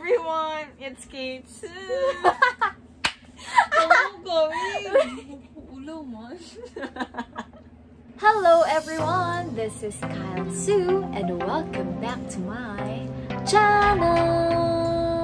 everyone, it's Kate Sue. Hello everyone, this is Kyle Sue and welcome back to my channel.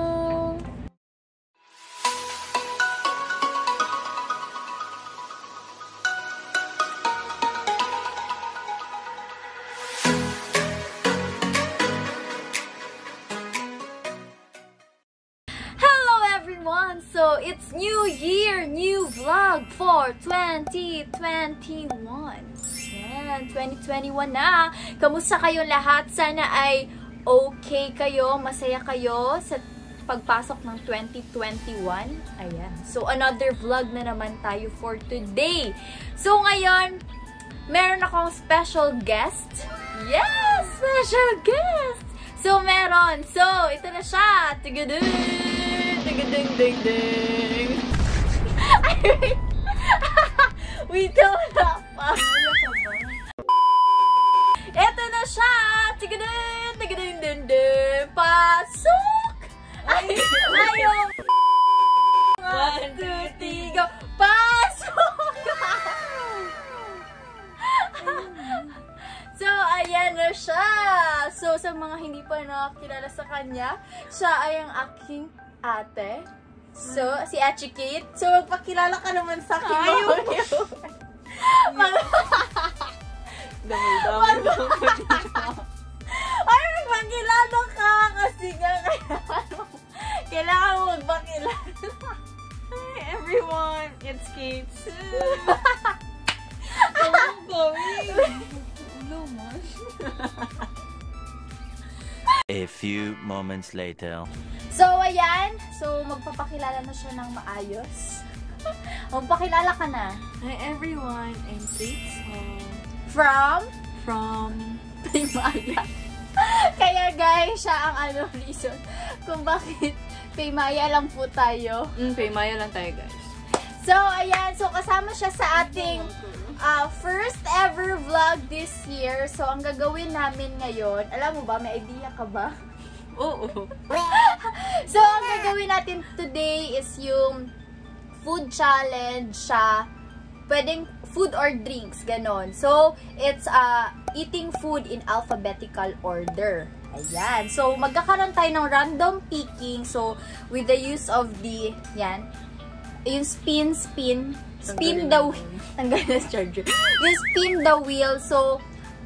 So it's New Year, new vlog for 2021. Yan, 2021 na. Kamusta kayo lahat? Sana ay okay kayo, masaya kayo sa pagpasok ng 2021. Ayan. So another vlog na naman tayo for today. So ngayon, meron akong special guest. Yes! Special guest! So meron. So ito na siya. Tigadun! Ding ding ding. Wait, wala pa. Eto na siya. Tigadin, tigadin, din, din. Pasok. Ayaw. 1, 2, 3, go. Pasok. So, ayan na siya. So, sa mga hindi pa nakakilala sa kanya, siya ay ang aking ate. So, si Achi Kate. So, magpakilala ka naman sa akin. Ay, magpakilala ka. Kasi nga, kailangan mo magpakilala. Hi everyone, it's Kate Sue. A few moments later. So, ayan. So, magpapakilala na siya ng maayos. Magpakilala ka na. Hi everyone, I'm Kate Sue. From Paymaya. Kaya guys, siya ang reason kung bakit Paymaya lang po tayo. Paymaya lang tayo guys. So, ayan. So, kasama siya sa ating first ever vlog this year. So, ang gagawin namin ngayon, alam mo ba, may idea ka ba? Oo. So, ang gagawin natin today is yung food challenge siya. Pwedeng food or drinks, ganon. So, it's eating food in alphabetical order. Ayan. So, magkakaroon tayo ng random picking. So, with the use of the, yan, yung spin the wheel. Tanggalin na charger. Yung spin the wheel. So,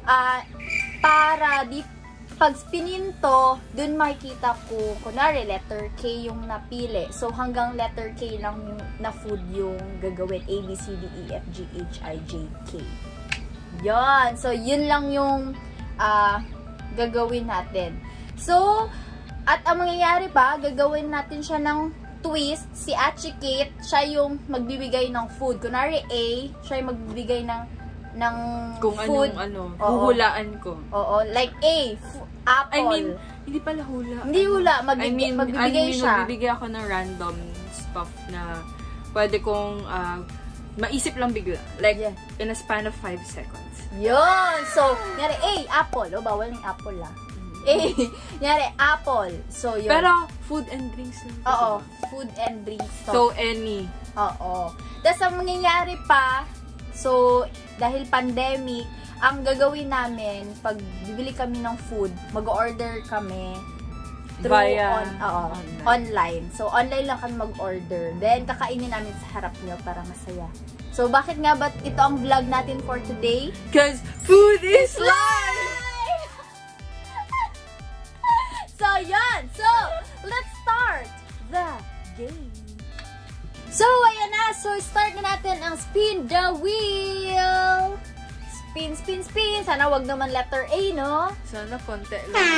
para pag spinin to, dun makikita ko, kunwari, letter K yung napili. So, hanggang letter K lang yung na food yung gagawin. A, B, C, D, E, F, G, H, I, J, K. Yan. So, yun lang yung gagawin natin. So, at ang mangyayari pa, gagawin natin siya ng twist. Si Achi Kate, siya yung magbibigay ng food. Kunwari A, siya yung magbibigay ng kung food. Huhulaan ko. Oo, like A, apple. I mean, hindi pala hula. Hindi hula, magbibigay siya. Magbibigay ako ng random stuff na pwede kong maisip lang bigla. Like, in a span of 5 seconds. Yun! So, nyari A, apple. O, bawal ng apple lang. A, nyari, apple. So, yun. Pero, food and drinks lang. Oo, food and drinks. So, any. Oo. Tapos, ang mangyayari pa, so, dahil pandemic, ang gagawin namin, pag bibili kami ng food, mag-order kami through online. So, online lang kami mag-order. Then, kakainin namin sa harap nyo para masaya. So, bakit nga ba ito ang vlog natin for today? Because food is life! So, yan. So, let's start the game. So, ayan na. So, start na natin ang spin the wheel. Spin, spin, spin. Sana wag naman letter A, no? Sana konti lang.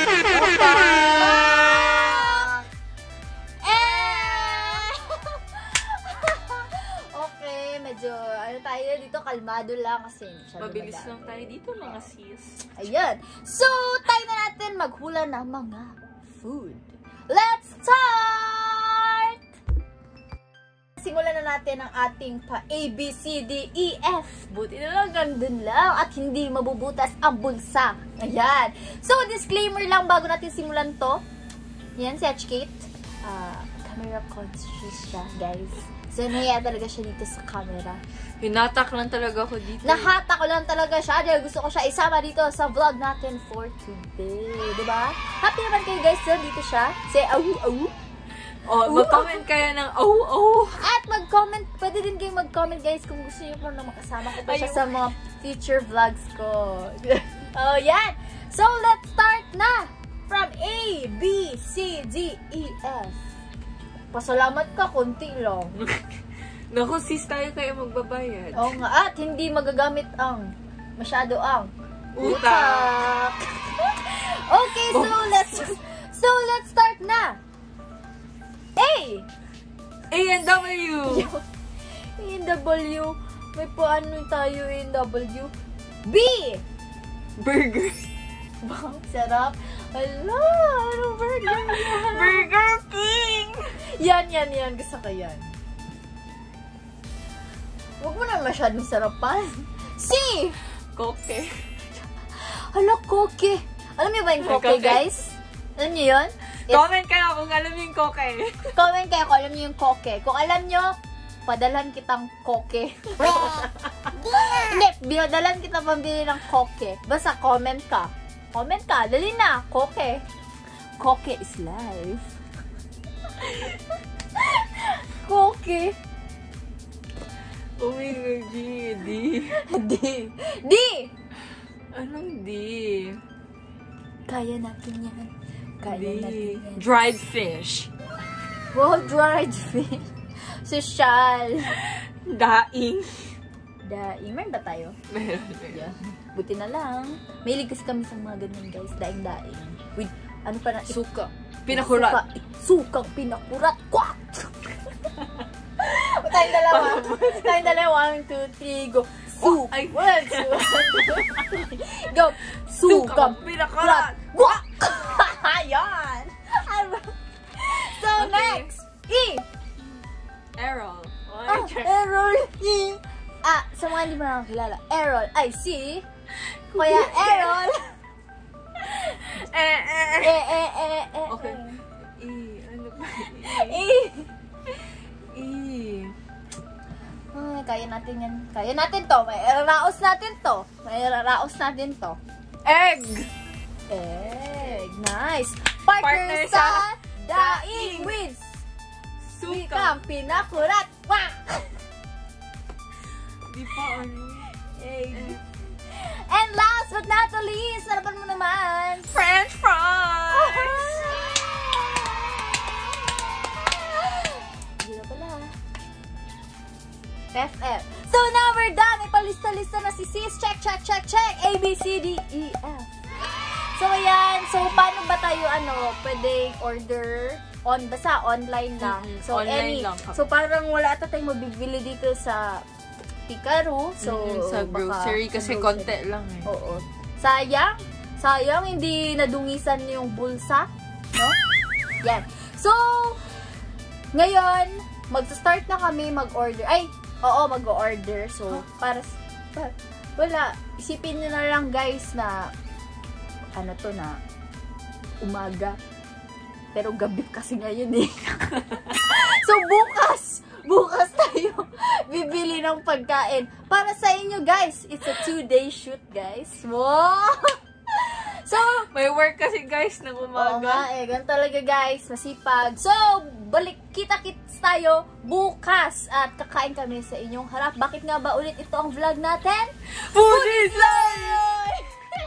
Okay, medyo, tayo dito, kalmado lang kasi mabilis lang tayo dito, mga sis. Ayan. So, tayo na natin maghula ng mga food. Let's start! Simulan na natin ang ating pa-A, B, C, D, E, F. Buti na lang, gandun lang. At hindi mabubutas ang bulsa. Ayan. So, disclaimer lang bago natin simulan to. Yan, si Achi Kate. camera conscious siya, guys. So, nahiya talaga siya dito sa camera. Hinatak lang talaga ako dito. Nahata ko lang talaga siya dahil gusto ko siya isama dito sa vlog natin for today. Diba? Happy naman kayo, guys. So, dito siya. Say, au. Oh, mag-comment kayo ng au. At mag-comment, pwede din kayo mag-comment, guys, kung gusto niyo po na makasama ko pa siya sa mga future vlogs ko. Oh, yan. So, let's start na. From A, B, C, D, E, F. Pasalamat ka, konti lang. Naku, sis, tayo kayo magbabayad. Oo nga, at hindi magagamit ang masyado ang utak. Okay, so let's start na. A and W. W. May paano tayo W. B. Burger. Bang, sarap. Hala, ano burger yan? Burger King. Yan. Gusto ko yan. Huwag mo na masyadong sarapan. C. Koke. Hala, koke. Alam niyo ba yung koke, guys? Alam niyo yun? Comment kayo kung alam niyo yung koke. Comment kayo kung alam niyo yung koke. Kung alam niyo, padalhan kitang koke. Hindi, binadalan kita pambili ng koke. Basta comment ka. Comment ka. Dali na. Koke. Koke is life. Koke. Oh my God, D. D. Anong D? Kaya natin yan. Dried fish. Wow, dried fish. Social. Daing. Meron ba tayo? Meron. Yeah. Buti na lang. May ligas kami sa mga ganyan, guys. Daing. With, ano pa na? Suka. Pinakurat. Sukang pinakurat. Kwat! Tayong dalawa. 1, 2, 3, go. Go. Sukang pinakurat. Kwat! Ayan! So, Okay. next. E. Errol. Errol. E. Sa mga hindi mo nakakilala. Errol. Ay, si. Kaya, Errol. Okay. E. Ano ba? E. Ay, kaya natin yan. Kaya natin to. May raraos natin to. Egg. Nice. Partner sa Daing with Sukang pinakurat. Wah! Di pa ano. Egg. And last but not the least, harapan mo naman. French fries. Hindi na pala. FF. So now we're done. May palista-lista na si sis. Check. A, B, C, D, E, F. So ayan. So paano ba tayo pwede order basta online lang. So online lang. So parang wala ata tayong mabibili dito sa Picaru. So sa grocery kasi konti lang eh. Oo. Sayang hindi nadungisan yung bulsa, no? Yan. So ngayon magsa-start na kami mag-order. Mag-order. So wala. Isipin niyo na lang, guys, na na umaga. Pero gabi kasi ngayon eh. So bukas tayo bibili ng pagkain. Para sa inyo, guys. It's a 2-day shoot, guys. Wow! So, may work kasi, guys, ng umaga. Oo nga eh. Ganun talaga, guys. Masipag. So, kita-kits tayo bukas. At kakain kami sa inyong harap. Bakit nga ba ulit ito ang vlog natin? Food is life!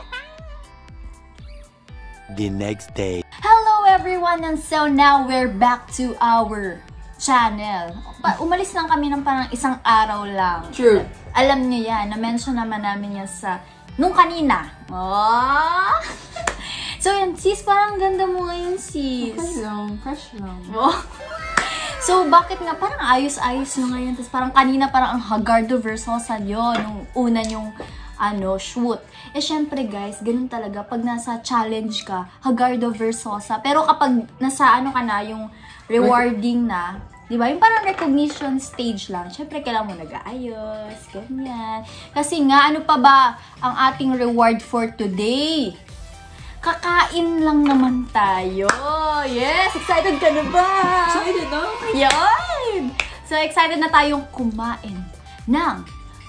The next day. Hello everyone, and so now we're back to our channel. Umalis lang kami ng parang isang araw lang. True. Alam niyo yan, na-mention naman namin yan nung kanina. Oh! So yan, sis, parang ganda mo ngayon, sis. Okay lang, fresh lang. Oh. So, bakit nga, parang ayos-ayos nyo ngayon. Tapos parang kanina, parang ang Hagardo Versosa yun, nung una yung shoot. Syempre guys, ganun talaga. Pag nasa challenge ka, Hagardo Versosa. Pero kapag nasa ka na, yung rewarding na, di ba? Yung parang recognition stage lang. Syempre, kailangan mo nag-aayos, ganyan. Kasi nga, ano pa ba ang ating reward for today? kakain lang naman tayo. Yes! Excited ka na ba? Excited na? Yan! So, excited na tayong kumain ng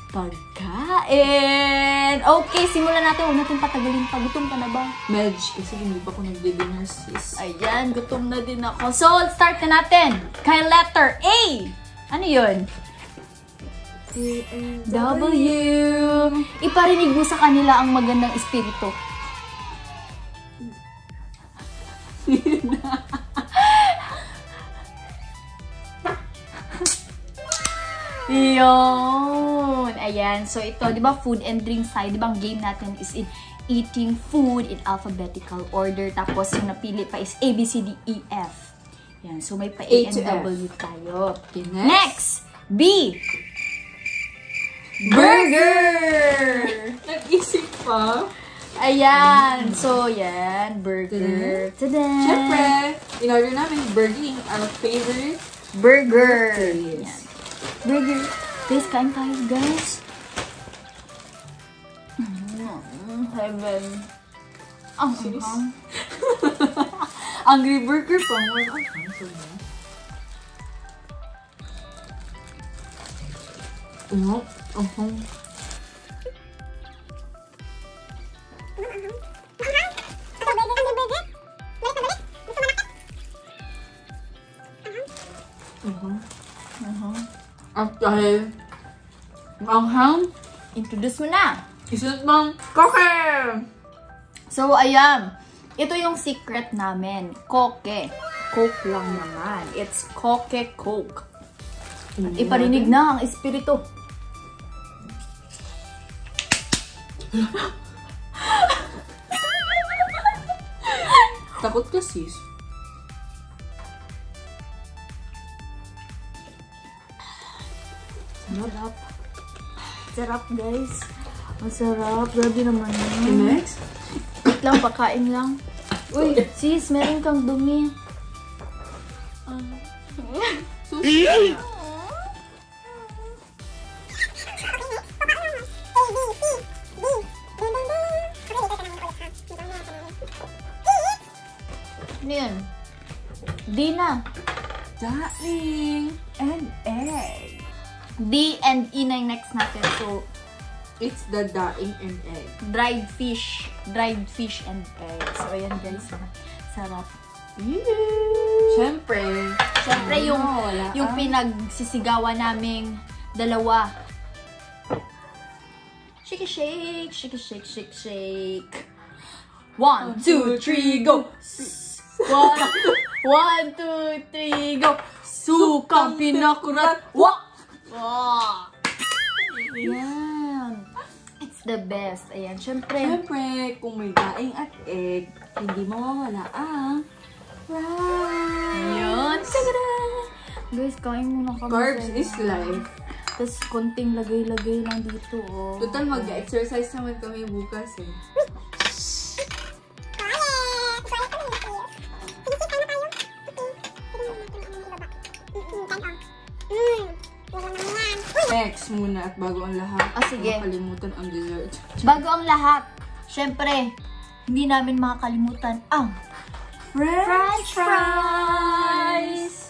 pagkain. Okay, simulan natin. Huwag natin patagalin pa. Gutom ka na ba? Medj, kasi hindi pa ako nag-dinner, sis. Ayan, gutom na din ako. So, start na natin. Kay letter A. Ano yun? W. Iparinig mo sa kanila ang magandang espiritu. Yun. Ayan. So, ito, di ba, food and drink side. Di ba, ang game natin is in eating food in alphabetical order. Tapos, yung napili pa is A, B, C, D, E, F. Yan. So, may pa A and W tayo. Okay, Next. B. Burger! Nag-isip pa. Ayan. So, yan. Burger. Tada! Siyempre, in order namin, Burger King, our favorite Burger. Yes. Yan. Burger. Guys, kain tayo, guys. Heaven. Ang Angry Burger pa mo. Ano? At dahil maanghang, introduce mo na. isunod mong koke! So, ayan. Ito yung secret namin. Koke. Coke lang naman. It's Koke Coke. At iparinig na ang espiritu. Takot ka, sis. Sarap. Sarap, guys. Masarap. Grabe naman yun. Next? Wait lang, pakain lang. Uy, sis, meron kang dumi. Sushi. Ano yun? D na. Daing and egg. D and E na yung next natin. So, It's the daing and egg. dried fish. Dried fish and egg. So, ayan guys. Sarap. Siyempre. Siyempre, yung, wala. yung pinagsisigawan naming dalawa. Shake, shake, shake, shake, shake, shake. 1, 2, 3, go! 1, 2, 3, go! Sukang pinakurat! Wah! Wah! Ayan. It's the best. Ayan, syempre. Siyempre, kung may daing at egg, hindi mawawala ang rice. Yun. Guys, kain muna kami. Carbs sa- is life. Tapos, konting lagay-lagay lang dito, oh. Total, mag-exercise naman kami bukas eh. Next muna at bago ang lahat. Ah, sige. Makalimutan ang dessert. Bago ang lahat, syempre, hindi namin makakalimutan ang French fries!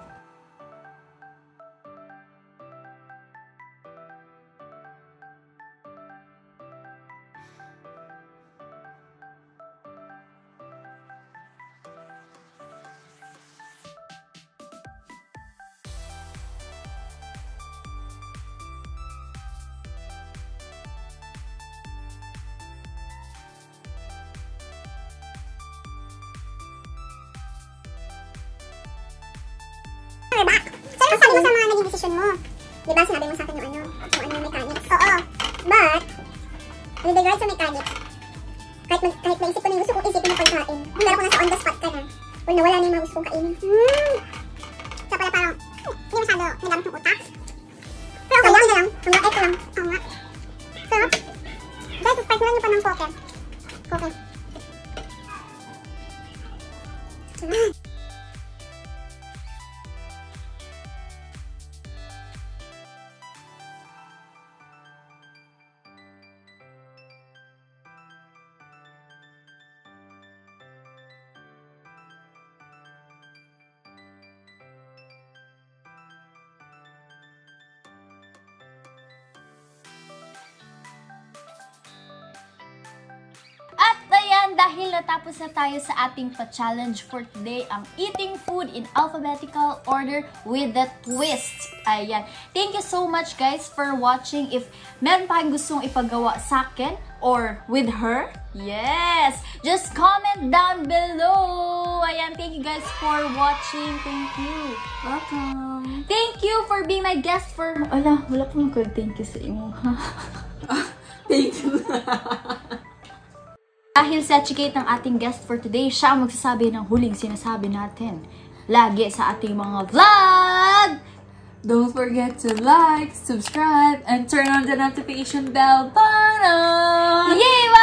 We're back. So, ano sabi mo sa mga naging decision mo? Diba, sinabi mo sa akin yung ano yung mechanics. Oo. But, with regards sa mechanics, kahit maisip ko na yung gusto kong isipin na pagkain, pero kung nasa on the spot ka na, well, nawala na yung mga gusto kong kainin. So, pala parang, hindi masyado nagamit ng utak. Pero okay lang. Hanggang eto lang. Oo nga. So, guys, start na lang yung panang poker. Okay. dahil natapos na tayo sa ating pa-challenge for today, ang eating food in alphabetical order with the twist. Ayan. Thank you so much guys for watching. If meron pa kayong gustong ipagawa sa akin or with her, yes, just comment down below. Ayan, thank you guys for watching. Thank you. Welcome. Thank you for being my guest for... Ala, wala pong thank you sa imo. Thank you. Dahil sa Chikate ng ating guest for today, siya ang magsasabi ng huling sinasabi natin lagi sa ating mga vlog! Don't forget to like, subscribe, and turn on the notification bell button! Yay!